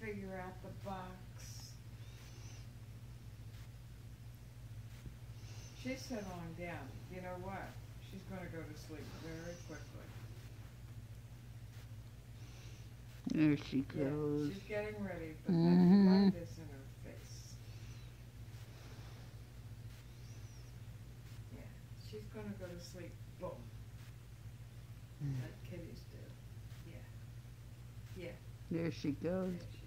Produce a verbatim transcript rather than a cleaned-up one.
figure out the box. She settling down. You know what? She's going to go to sleep very quickly. There she Yeah, goes. she's getting ready, but Mhm. that light is in her face. Yeah, she's going to go to sleep. Boom. Like kitties do. Yeah. Yeah. There she goes. There she